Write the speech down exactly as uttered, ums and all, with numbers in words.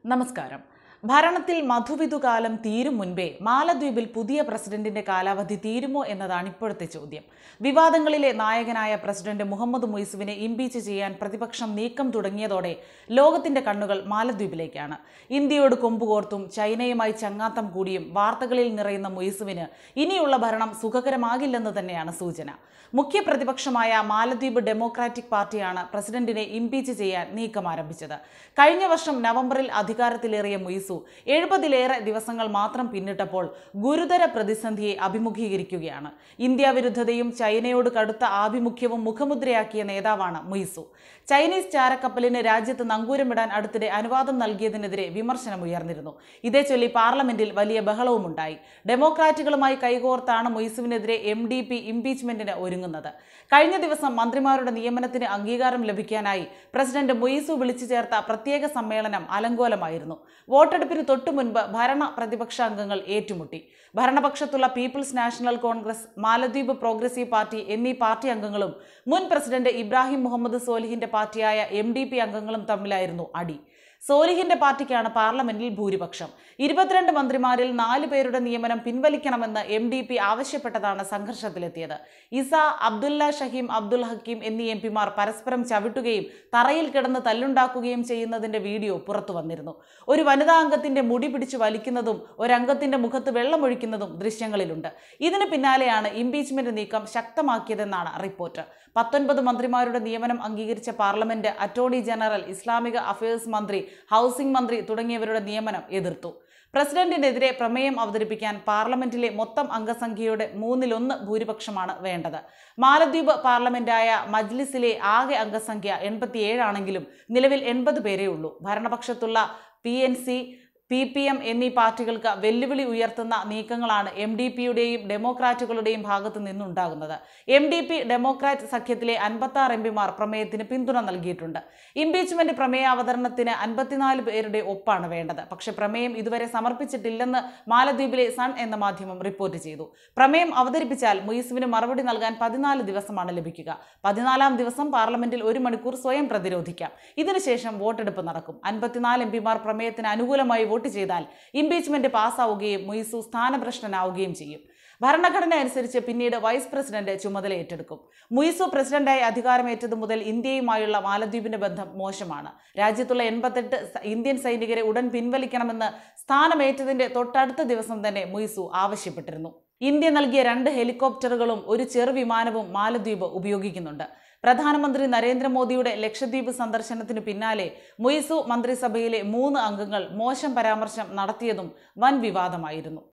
നമസ്കാരം. ഭരണത്തിൽ മധുവിധുകാലം തീരും മുൻപേ മാലദ്വീപിൽ പുതിയ പ്രസിഡന്റിന്റെ കാലാവധി തീരുമോ എന്നതാണ് ഇപ്പോഴത്തെ ചോദ്യം. വിവാദങ്ങളിലെ നായകനായ പ്രസിഡന്റ് മുഹമ്മദ് മുയിസുവിനെ ഇംപീച്ച് ചെയ്യാൻ പ്രതിപക്ഷം നീക്കം തുടങ്ങിയതോടെ ലോകത്തിന്റെ കണ്ണുകൾ മാലദ്വീപിലേക്കാണ്. ഇന്ത്യയോട് കൊമ്പുകോർത്തും ചൈനയുമായി ചങ്ങാത്തം കൂടിയും വാർത്തകളിൽ നിറയുന്ന മുയിസുവിന് ഇനിയുള്ള ഭരണം സുഖകരമാകില്ലെന്ന് തന്നെയാണ് സൂചന. മുഖ്യ പ്രതിപക്ഷമായ മാലദ്വീപ് ഡെമോക്രാറ്റിക് പാർട്ടിയാണ് പ്രസിഡന്റിനെ ഇംപീച്ച് ചെയ്യാൻ നീക്കം ആരംഭിച്ചത്. കഴിഞ്ഞ വർഷം നവംബറിൽ അധികാരത്തിലേറിയ മുയിസു എഴുപതിലേറെ ദിവസങ്ങൾ മാത്രം പിന്നിട്ടപ്പോൾ ഗുരുതര പ്രതിസന്ധിയെ അഭിമുഖീകരിക്കുകയാണ്. ഇന്ത്യ വിരുദ്ധതയും ചൈനയോട് കടുത്ത ആഭിമുഖ്യവും മുഖമുദ്രയാക്കിയ നേതാവാണ് മുയിസു. ചൈനീസ് ചാരക്കപ്പലിന് രാജ്യത്ത് നങ്കൂരമിടാൻ അടുത്തിടെ അനുവാദം നൽകിയതിനെതിരെ വിമർശനമുയർന്നിരുന്നു. ഇതേ ചൊല്ലി പാർലമെന്റിൽ വലിയ ബഹളവുമുണ്ടായി. ഡെമോക്രാറ്റുകളുമായി കൈകോർത്താണ് മുയിസുവിനെതിരെ എം ഡി പി ഇംപീച്ച്മെന്റിന് ഒരുങ്ങുന്നത്. കഴിഞ്ഞ ദിവസം മന്ത്രിമാരുടെ നിയമനത്തിന് അംഗീകാരം ലഭിക്കാനായി പ്രസിഡന്റ് മുയിസു വിളിച്ചു ചേർത്ത പ്രത്യേക സമ്മേളനം അലങ്കോലമായിരുന്നു. വോട്ടെടുപ്പിന് തൊട്ടു മുൻപ് ഭരണ പ്രതിപക്ഷ അംഗങ്ങൾ ഏറ്റുമുട്ടി. ഭരണപക്ഷത്തുള്ള people's national congress, Maladweep progressive party എന്നീ പാർട്ടി അംഗങ്ങളും മുൻ പ്രസിഡന്റ് ഇബ്രാഹിം മുഹമ്മദ് സോലിഹിന്റെ പാർട്ടിയായ എം ഡി പി അംഗങ്ങളും തമ്മിലായിരുന്നു അടി. സോലിഹിന്റെ പാർട്ടിക്കാണ് പാർലമെന്റിൽ ഭൂരിപക്ഷം. ഇരുപത്തിരണ്ട് മന്ത്രിമാരിൽ നാല് പേരുടെ നിയമനം പിൻവലിക്കണമെന്ന് എം ഡി പി ആവശ്യപ്പെട്ടതാണ് സംഘർഷത്തിലെത്തിയത്. ഇസ, അബ്ദുല്ല ഷഹീം, അബ്ദുൽ ഹക്കീം എന്നീ എം പിമാർ പരസ്പരം ചവിട്ടുകയും തറയിൽ കിടന്ന് തല്ലുണ്ടാക്കുകയും ചെയ്യുന്നതിന്റെ വീഡിയോ പുറത്തു വന്നിരുന്നു. ഒരു വനിതാ അംഗത്തിന്റെ മുടി പിടിച്ചു വലിക്കുന്നതും ഒരംഗത്തിന്റെ മുഖത്ത് വെള്ളമൊഴിക്കുന്നതും ദൃശ്യങ്ങളിലുണ്ട്. ഇതിന് പിന്നാലെയാണ് ഇംപീച്ച്മെന്റ് നീക്കം ശക്തമാക്കിയതെന്നാണ് റിപ്പോർട്ട്. പത്തൊൻപത് മന്ത്രിമാരുടെ നിയമനം അംഗീകരിച്ച പാർലമെന്റ് അറ്റോർണി ജനറൽ, ഇസ്ലാമിക അഫയേഴ്സ് മന്ത്രി, ഹൗസിംഗ് മന്ത്രി തുടങ്ങിയവരുടെ നിയമനം എതിർത്തു. പ്രസിഡന്റിനെതിരെ പ്രമേയം അവതരിപ്പിക്കാൻ പാർലമെന്റിലെ മൊത്തം അംഗസംഖ്യയുടെ മൂന്നിലൊന്ന് ഭൂരിപക്ഷമാണ് വേണ്ടത്. മാലദ്വീപ് പാർലമെന്റായ മജ്ലിസിലെ ആകെ അംഗസംഖ്യ എൺപത്തിയേഴാണെങ്കിലും നിലവിൽ എൺപത് പേരേ ഉള്ളൂ. ഭരണപക്ഷത്തുള്ള P N C, P P M എന്നീ പാർട്ടികൾക്ക് വെല്ലുവിളി ഉയർത്തുന്ന നീക്കങ്ങളാണ് എം ഡി പിയുടെയും ഡെമോക്രാറ്റുകളുടെയും ഭാഗത്തു നിന്നുണ്ടാകുന്നത്. എം ഡി പി ഡെമോക്രാറ്റ് സഖ്യത്തിലെ അൻപത്തി ആറ് എം പിമാർ പ്രമേയത്തിന് പിന്തുണ നൽകിയിട്ടുണ്ട്. ഇംപീച്ച്മെന്റ് പ്രമേയ അവതരണത്തിന് അൻപത്തിനാല് പേരുടെ ഒപ്പാണ് വേണ്ടത്. പക്ഷെ പ്രമേയം ഇതുവരെ സമർപ്പിച്ചിട്ടില്ലെന്ന് മാലദ്വീപിലെ സൺ എന്ന മാധ്യമം റിപ്പോർട്ട് ചെയ്തു. പ്രമേയം അവതരിപ്പിച്ചാൽ മുയിസുവിന് മറുപടി നൽകാൻ പതിനാല് ദിവസമാണ് ലഭിക്കുക. പതിനാലാം ദിവസം പാർലമെന്റിൽ ഒരു മണിക്കൂർ സ്വയം പ്രതിരോധിക്കാം. ഇതിനുശേഷം വോട്ടെടുപ്പ് നടക്കും. അൻപത്തിനാല് എം പിമാർ പ്രമേയത്തിന് അനുകൂലമായി വോട്ട് ചെയ്താൽ ഇംപീച്ച്മെന്റ് പാസ്സാവുകയും മുയിസു സ്ഥാനഭ്രഷ്ടനാവുകയും ചെയ്യും. ഭരണഘടന അനുസരിച്ച് പിന്നീട് വൈസ് പ്രസിഡന്റ് ചുമതല ഏറ്റെടുക്കും. മുയിസു പ്രസിഡന്റായി അധികാരമേറ്റതു മുതൽ ഇന്ത്യയുമായുള്ള മാലദ്വീപിന്റെ ബന്ധം മോശമാണ്. രാജ്യത്തുള്ള എൺപത്തെട്ട് ഇന്ത്യൻ സൈനികരെ ഉടൻ പിൻവലിക്കണമെന്ന് സ്ഥാനമേറ്റതിന്റെ തൊട്ടടുത്ത ദിവസം തന്നെ മുയിസു ആവശ്യപ്പെട്ടിരുന്നു. ഇന്ത്യ നൽകിയ രണ്ട് ഹെലികോപ്റ്ററുകളും ഒരു ചെറുവിമാനവും മാലദ്വീപ് ഉപയോഗിക്കുന്നുണ്ട്. പ്രധാനമന്ത്രി നരേന്ദ്രമോദിയുടെ ലക്ഷദ്വീപ് സന്ദർശനത്തിനു പിന്നാലെ മുയിസു മന്ത്രിസഭയിലെ മൂന്ന് അംഗങ്ങൾ മോശം പരാമർശം നടത്തിയതും വൻ വിവാദമായിരുന്നു.